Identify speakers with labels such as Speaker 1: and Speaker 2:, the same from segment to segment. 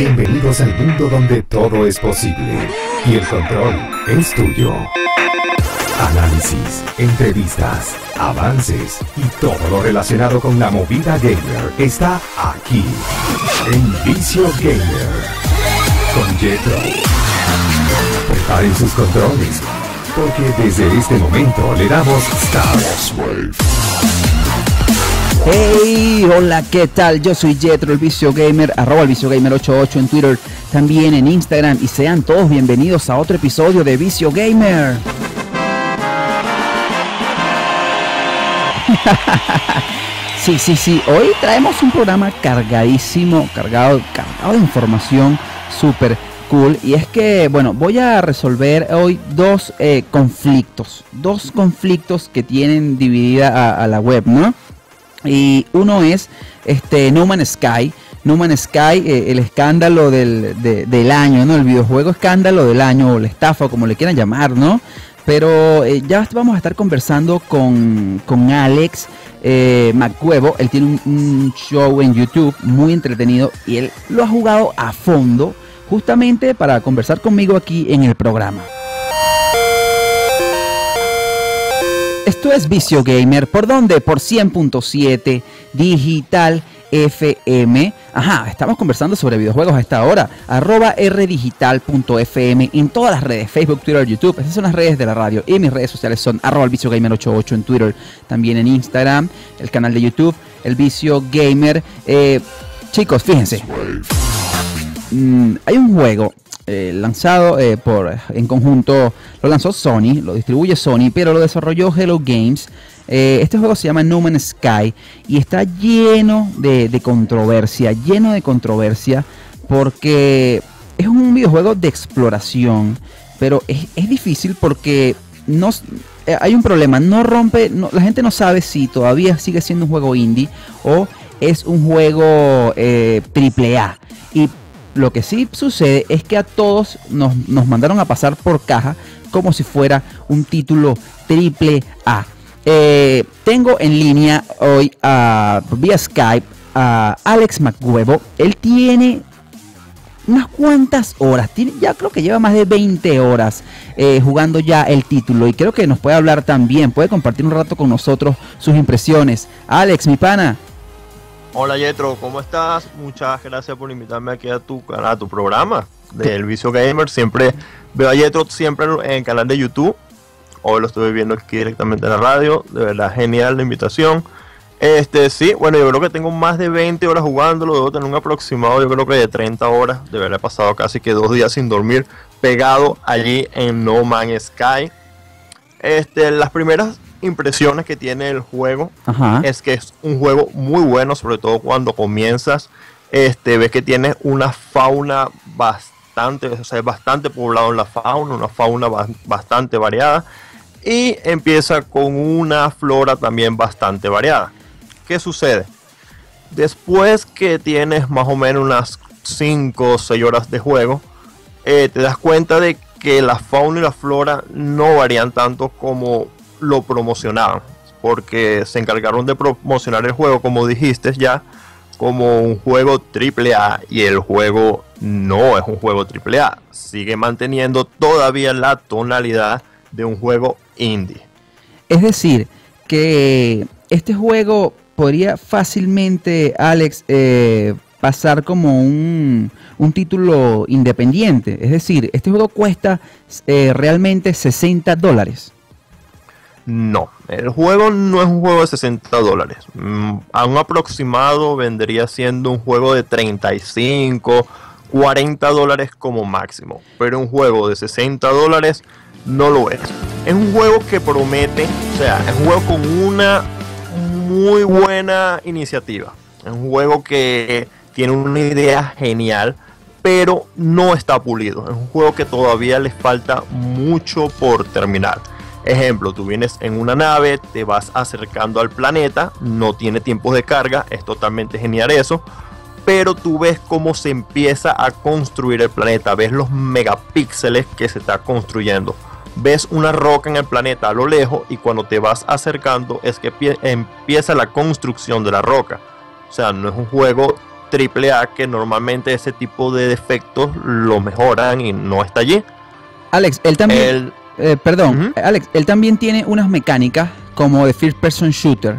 Speaker 1: Bienvenidos al mundo donde todo es posible y el control es tuyo. Análisis, entrevistas, avances y todo lo relacionado con la movida gamer está aquí en Vicio Gamer con Yetro. Preparen sus controles porque desde este momento le damos Start.
Speaker 2: Hey, hola, ¿qué tal? Yo soy Yetro, el Vicio Gamer, @el Vicio Gamer 88 en Twitter, también en Instagram, y sean todos bienvenidos a otro episodio de Vicio Gamer. Sí, hoy traemos un programa cargadísimo, cargado de información súper cool, y es que, bueno, voy a resolver hoy dos conflictos que tienen dividida a la web, ¿no? Y uno es No Man's Sky. No Man's Sky, el escándalo del año, ¿no? El videojuego escándalo del año, o la estafa, como le quieran llamar, ¿no? Pero ya vamos a estar conversando con Alex McCuevo. Él tiene un show en YouTube muy entretenido y él lo ha jugado a fondo, justamente para conversar conmigo aquí en el programa. Esto es Vicio Gamer. ¿Por dónde? Por 100.7 Digital FM. Ajá, estamos conversando sobre videojuegos a esta hora. @rdigital.fm en todas las redes: Facebook, Twitter, YouTube. Esas son las redes de la radio. Y mis redes sociales son @el Vicio Gamer 88 en Twitter. También en Instagram, el canal de YouTube, el Vicio Gamer. Chicos, fíjense. Hay un juego lanzado en conjunto. Lo lanzó Sony, lo distribuye Sony, pero lo desarrolló Hello Games. Este juego se llama No Man's Sky y está lleno de controversia, porque es un videojuego de exploración, pero es difícil porque hay un problema, la gente no sabe si todavía sigue siendo un juego indie o es un juego AAA. Y lo que sí sucede es que a todos nos mandaron a pasar por caja como si fuera un título AAA. Tengo en línea hoy vía Skype a Alex McCuevo. Él tiene unas cuantas horas, creo que lleva más de 20 horas jugando ya el título, y creo que nos puede hablar también, puede compartir un rato con nosotros sus impresiones. Alex, mi pana.
Speaker 3: Hola Yetro, ¿cómo estás? Muchas gracias por invitarme aquí a tu programa del Vicio Gamer. Siempre veo a Yetro siempre en el canal de YouTube. Hoy lo estoy viendo aquí directamente en la radio. De verdad, genial la invitación. Sí, bueno, yo creo que tengo más de 20 horas jugándolo. Debo tener un aproximado, yo creo que de 30 horas. De verdad, he pasado casi que 2 días sin dormir, pegado allí en No Man's Sky. Las primeras impresiones que tiene el juego, ajá, es que es un juego muy bueno, sobre todo cuando comienzas. Ves que tiene una fauna bastante, o sea, es bastante poblado en la fauna, una fauna bastante variada, y empieza con una flora también bastante variada. ¿Qué sucede? Después que tienes más o menos unas 5 o 6 horas de juego, te das cuenta de que la fauna y la flora no varían tanto como lo promocionaban, porque se encargaron de promocionar el juego, como dijiste ya, como un juego AAA, y el juego no es un juego AAA, sigue manteniendo todavía la tonalidad de un juego indie.
Speaker 2: Es decir, que este juego podría fácilmente, Alex, pasar como un título independiente. Es decir, este juego cuesta realmente $60.
Speaker 3: No, el juego no es un juego de $60. A un aproximado vendría siendo un juego de 35, $40 como máximo. Pero un juego de $60 no lo es. Es un juego que promete, o sea, es un juego con una muy buena iniciativa. Es un juego que tiene una idea genial, pero no está pulido. Es un juego que todavía le falta mucho por terminar. Ejemplo, tú vienes en una nave, te vas acercando al planeta, no tiene tiempos de carga, es totalmente genial eso, pero tú ves cómo se empieza a construir el planeta, ves los megapíxeles que se está construyendo, ves una roca en el planeta a lo lejos, y cuando te vas acercando es que empieza la construcción de la roca. O sea, no es un juego triple A que normalmente ese tipo de defectos lo mejoran y no está allí.
Speaker 2: Alex, él también, Alex, él también tiene unas mecánicas como de first person shooter.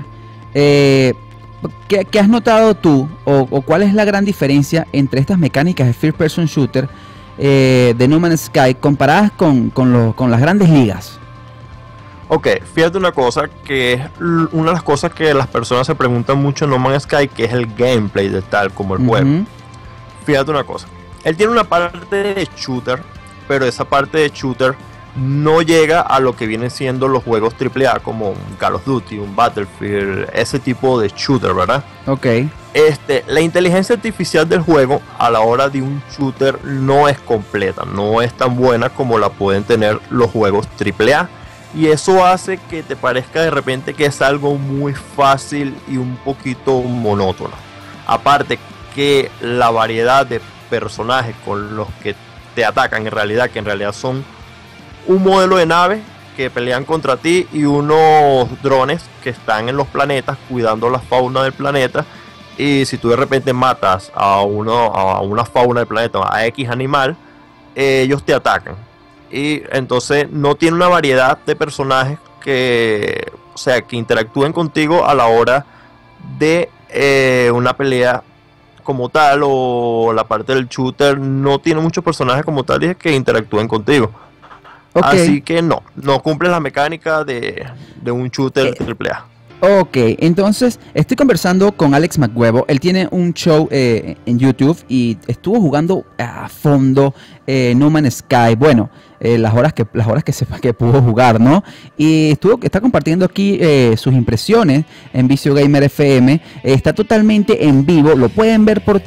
Speaker 2: ¿Qué has notado tú o cuál es la gran diferencia entre estas mecánicas de first person shooter de No Man's Sky comparadas con las grandes ligas?
Speaker 3: Ok, fíjate una cosa que es una de las cosas que las personas se preguntan mucho en No Man's Sky, que es el gameplay de tal como el juego. Fíjate una cosa, él tiene una parte de shooter, pero esa parte de shooter no llega a lo que vienen siendo los juegos AAA como un Call of Duty, un Battlefield, ese tipo de shooter, ¿verdad?
Speaker 2: Ok.
Speaker 3: La inteligencia artificial del juego a la hora de un shooter no es completa, no es tan buena como la pueden tener los juegos AAA. Y eso hace que te parezca de repente que es algo muy fácil y un poquito monótono. Aparte que la variedad de personajes con los que te atacan en realidad, que en realidad son un modelo de nave que pelean contra ti y unos drones que están en los planetas cuidando la fauna del planeta. Y si tú de repente matas a una fauna del planeta, a X animal, ellos te atacan. Y entonces no tiene una variedad de personajes que interactúen contigo a la hora de una pelea como tal, o la parte del shooter no tiene muchos personajes como tal que interactúen contigo. Okay. Así que no cumple la mecánica de un shooter AAA.
Speaker 2: Ok, entonces estoy conversando con Alex McHuevo. Él tiene un show en YouTube y estuvo jugando a fondo No Man's Sky. Bueno, las horas que pudo jugar, ¿no? Y está compartiendo aquí sus impresiones en Vicio Gamer FM. Está totalmente en vivo. Lo pueden ver por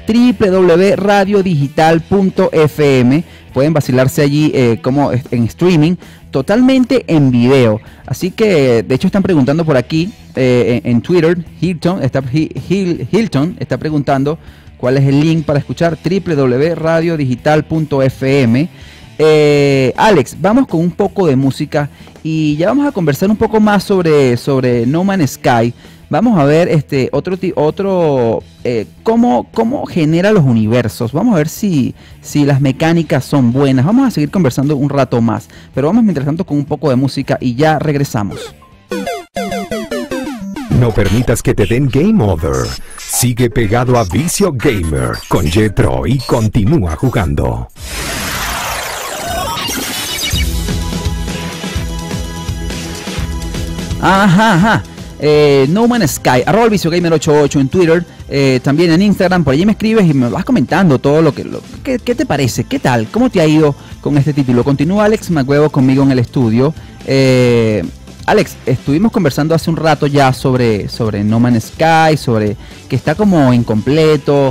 Speaker 2: www.radiodigital.fm. Pueden vacilarse allí como en streaming, totalmente en video. Así que, de hecho, están preguntando por aquí en Twitter. Hilton está preguntando cuál es el link para escuchar. www.radiodigital.fm. Alex, vamos con un poco de música y ya vamos a conversar un poco más sobre No Man's Sky. Vamos a ver cómo genera los universos. Vamos a ver si las mecánicas son buenas. Vamos a seguir conversando un rato más, pero vamos mientras tanto con un poco de música y ya regresamos.
Speaker 1: No permitas que te den Game Over. Sigue pegado a Vicio Gamer con Jethro y continúa jugando.
Speaker 2: Ajá. No Man's Sky, @VicioGamer88 en Twitter, también en Instagram. Por allí me escribes y me vas comentando todo ¿qué te parece? ¿Qué tal? ¿Cómo te ha ido con este título? Continúa Alex McHuevo conmigo en el estudio. Alex, estuvimos conversando hace un rato ya sobre No Man's Sky, sobre que está como incompleto,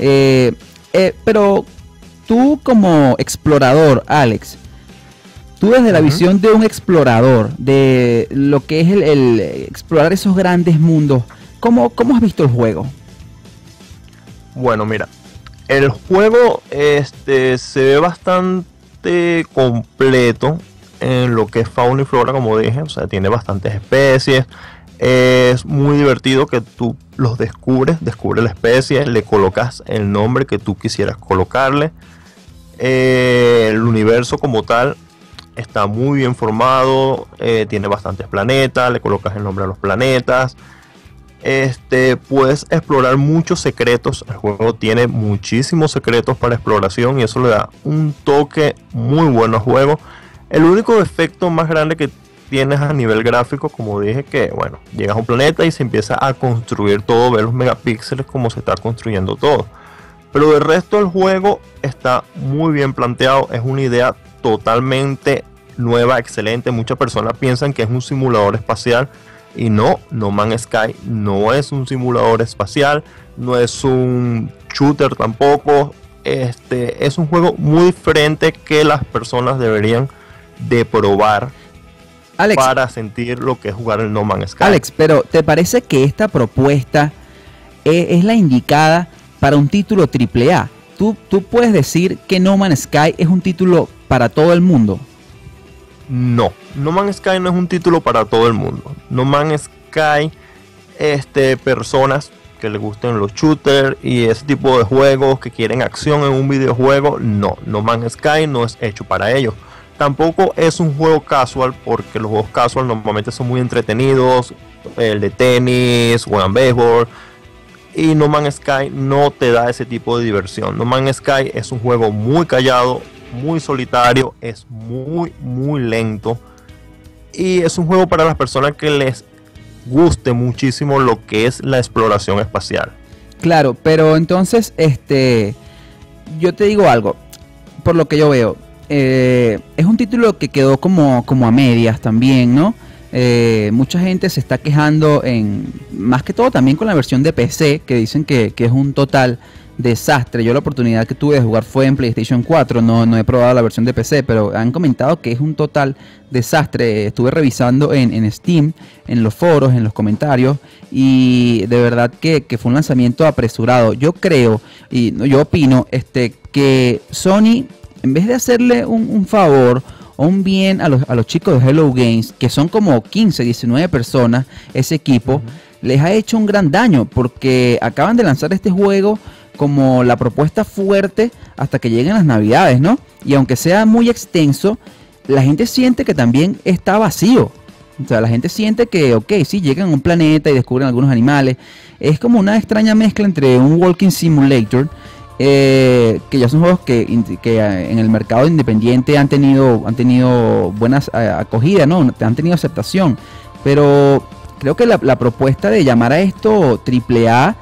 Speaker 2: pero tú como explorador, Alex, tú desde la visión de un explorador, de lo que es el explorar esos grandes mundos, ¿cómo has visto el juego?
Speaker 3: Bueno, mira, el juego se ve bastante completo en lo que es fauna y flora, como dije. O sea, tiene bastantes especies. Es muy divertido que tú los descubres la especie, le colocas el nombre que tú quisieras colocarle. El universo como tal está muy bien formado, tiene bastantes planetas, le colocas el nombre a los planetas. Puedes explorar muchos secretos. El juego tiene muchísimos secretos para exploración y eso le da un toque muy bueno al juego. El único defecto más grande que tienes a nivel gráfico, como dije, que bueno, llegas a un planeta y se empieza a construir todo, ver los megapíxeles como se está construyendo todo. Pero del resto del juego está muy bien planteado, es una idea totalmente nueva, excelente. Muchas personas piensan que es un simulador espacial y No Man's Sky no es un simulador espacial, no es un shooter tampoco. Es un juego muy diferente que las personas deberían de probar, Alex, para sentir lo que es jugar el No Man's Sky.
Speaker 2: Alex, pero ¿te parece que esta propuesta es la indicada para un título AAA? ¿Tú puedes decir que No Man's Sky es un título para todo el mundo?
Speaker 3: No Man's Sky no es un título para todo el mundo. No Man's Sky, personas que les gusten los shooters y ese tipo de juegos, que quieren acción en un videojuego, no, No Man's Sky no es hecho para ellos. Tampoco es un juego casual, porque los juegos casual normalmente son muy entretenidos, el de tenis, juegan béisbol, y No Man's Sky no te da ese tipo de diversión. No Man's Sky es un juego muy callado, muy solitario, es muy lento, y es un juego para las personas que les guste muchísimo lo que es la exploración espacial.
Speaker 2: Claro, pero entonces, yo te digo algo, por lo que yo veo, es un título que quedó como a medias también, ¿no? Mucha gente se está quejando, más que todo también con la versión de PC, que dicen que es un total desastre. Yo la oportunidad que tuve de jugar fue en PlayStation 4, no he probado la versión de PC, pero han comentado que es un total desastre. Estuve revisando en Steam, en los foros, en los comentarios, y de verdad que fue un lanzamiento apresurado. Yo creo, y yo opino, que Sony, en vez de hacerle un favor o un bien a los chicos de Hello Games, que son como 15, 19 personas, ese equipo, les ha hecho un gran daño, porque acaban de lanzar este juego como la propuesta fuerte hasta que lleguen las navidades, ¿no? Y aunque sea muy extenso, la gente siente que también está vacío. O sea, la gente siente que, ok, sí, llegan a un planeta y descubren algunos animales. Es como una extraña mezcla entre un Walking Simulator, que ya son juegos que en el mercado independiente han tenido buenas acogidas, ¿no? Han tenido aceptación. Pero creo que la propuesta de llamar a esto AAA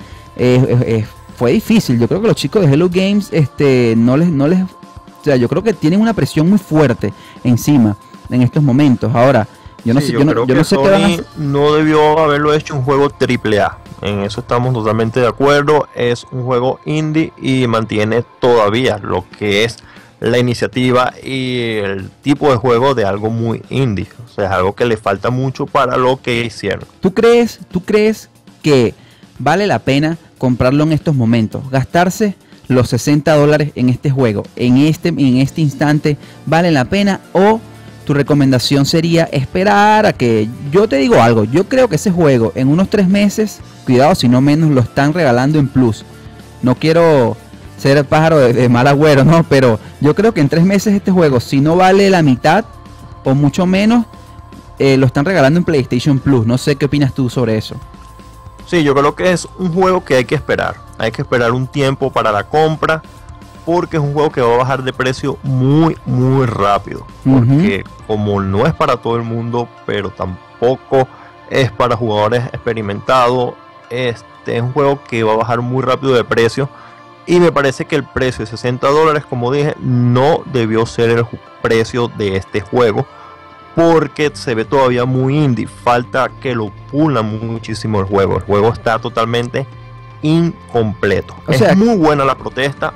Speaker 2: fue difícil. Yo creo que los chicos de Hello Games no les, o sea, yo creo que tienen una presión muy fuerte encima en estos momentos. Ahora, yo no sé qué van a hacer.
Speaker 3: No debió haberlo hecho un juego AAA. En eso estamos totalmente de acuerdo. Es un juego indie y mantiene todavía lo que es la iniciativa y el tipo de juego de algo muy indie. O sea, es algo que le falta mucho para lo que hicieron.
Speaker 2: ¿Tú crees que vale la pena comprarlo en estos momentos? Gastarse los $60 en este juego, en este instante, ¿vale la pena? ¿O tu recomendación sería esperar a que... Yo te digo algo, yo creo que ese juego en unos 3 meses, cuidado si no menos, lo están regalando en Plus. No quiero ser pájaro de mal agüero, ¿no? Pero yo creo que en 3 meses este juego, si no vale la mitad o mucho menos, lo están regalando en PlayStation Plus. No sé qué opinas tú sobre eso.
Speaker 3: Sí, yo creo que es un juego que hay que esperar. Hay que esperar un tiempo para la compra, porque es un juego que va a bajar de precio muy rápido. Porque como no es para todo el mundo, pero tampoco es para jugadores experimentados, es un juego que va a bajar muy rápido de precio. Y me parece que el precio de $60, como dije, no debió ser el precio de este juego, porque se ve todavía muy indie. Falta que lo pulan muchísimo el juego. El juego está totalmente incompleto. Es muy buena la propuesta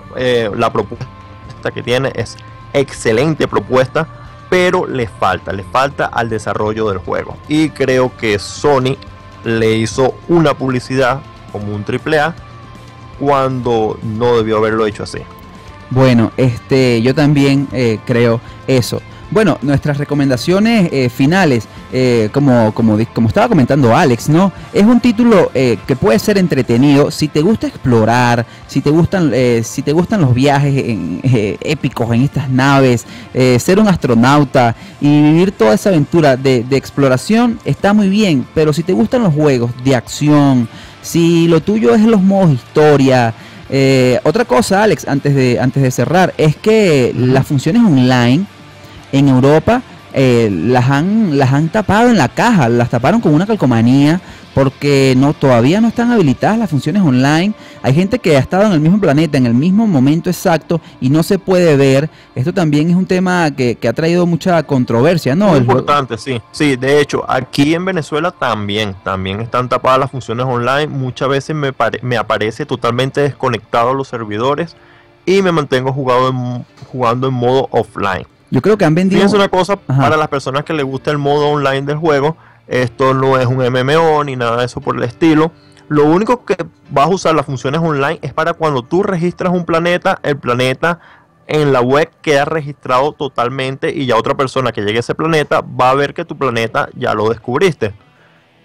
Speaker 3: que tiene, es excelente propuesta, pero le falta al desarrollo del juego. Y creo que Sony le hizo una publicidad como un AAA cuando no debió haberlo hecho así.
Speaker 2: Bueno, yo también creo eso. Bueno, nuestras recomendaciones finales, como estaba comentando Alex, ¿no? Es un título que puede ser entretenido si te gusta explorar, si te gustan los viajes épicos en estas naves, ser un astronauta y vivir toda esa aventura de exploración, está muy bien. Pero si te gustan los juegos de acción, si lo tuyo es los modos historia, otra cosa, Alex, antes de cerrar, es que las funciones online en Europa las han tapado en la caja, las taparon con una calcomanía, porque todavía no están habilitadas las funciones online. Hay gente que ha estado en el mismo planeta, en el mismo momento exacto, y no se puede ver. Esto también es un tema que ha traído mucha controversia, ¿no?
Speaker 3: Muy importante, sí. Sí, de hecho, aquí en Venezuela también están tapadas las funciones online. Muchas veces me aparece totalmente desconectado los servidores y me mantengo jugando en modo offline.
Speaker 2: Yo creo que han vendido...
Speaker 3: Fíjense una cosa, para las personas que les gusta el modo online del juego, esto no es un MMO ni nada de eso por el estilo. Lo único que vas a usar las funciones online es para cuando tú registras un planeta, el planeta en la web queda registrado totalmente y ya otra persona que llegue a ese planeta va a ver que tu planeta ya lo descubriste.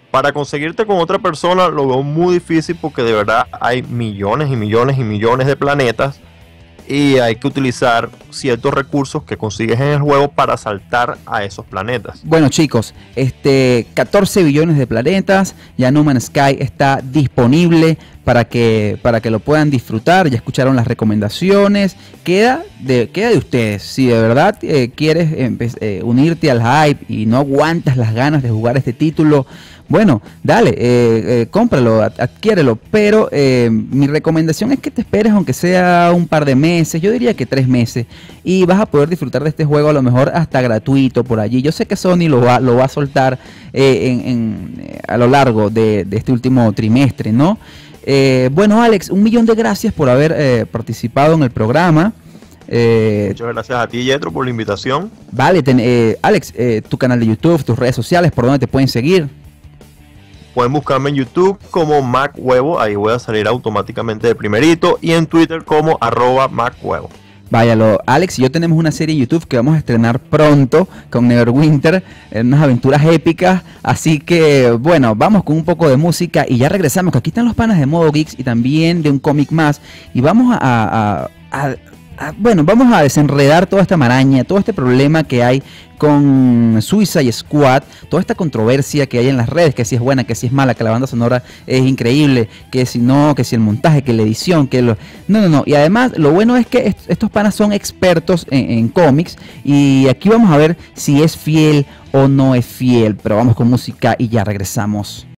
Speaker 3: Para conseguirte con otra persona lo veo muy difícil porque de verdad hay millones y millones y millones de planetas y hay que utilizar ciertos recursos que consigues en el juego para saltar a esos planetas.
Speaker 2: Bueno, chicos, 14 billones de planetas, ya No Man's Sky está disponible para que lo puedan disfrutar. Ya escucharon las recomendaciones. Queda de ustedes. Si de verdad quieres unirte al hype y no aguantas las ganas de jugar este título, bueno, dale, cómpralo, adquiérelo, pero mi recomendación es que te esperes aunque sea un par de meses, yo diría que 3 meses, y vas a poder disfrutar de este juego a lo mejor hasta gratuito por allí. Yo sé que Sony lo va a soltar a lo largo de este último trimestre, ¿no? Bueno, Alex, 1.000.000 de gracias por haber participado en el programa.
Speaker 3: Muchas gracias a ti, Yetro, por la invitación.
Speaker 2: Vale, Alex, tu canal de YouTube, tus redes sociales, ¿por dónde te pueden seguir?
Speaker 3: Pueden buscarme en YouTube como MacHuevo, ahí voy a salir automáticamente de primerito, y en Twitter como @MacHuevo.
Speaker 2: Váyalo, Alex y yo tenemos una serie en YouTube que vamos a estrenar pronto con Neverwinter, unas aventuras épicas, así que bueno, vamos con un poco de música y ya regresamos, que aquí están los panas de Modo Geeks y también de un cómic más, y vamos vamos a desenredar toda esta maraña, todo este problema que hay con Suicide Squad, toda esta controversia que hay en las redes, que si es buena, que si es mala, que la banda sonora es increíble, que si no, que si el montaje, que la edición, No. Y además, lo bueno es que estos panas son expertos en cómics y aquí vamos a ver si es fiel o no es fiel, pero vamos con música y ya regresamos.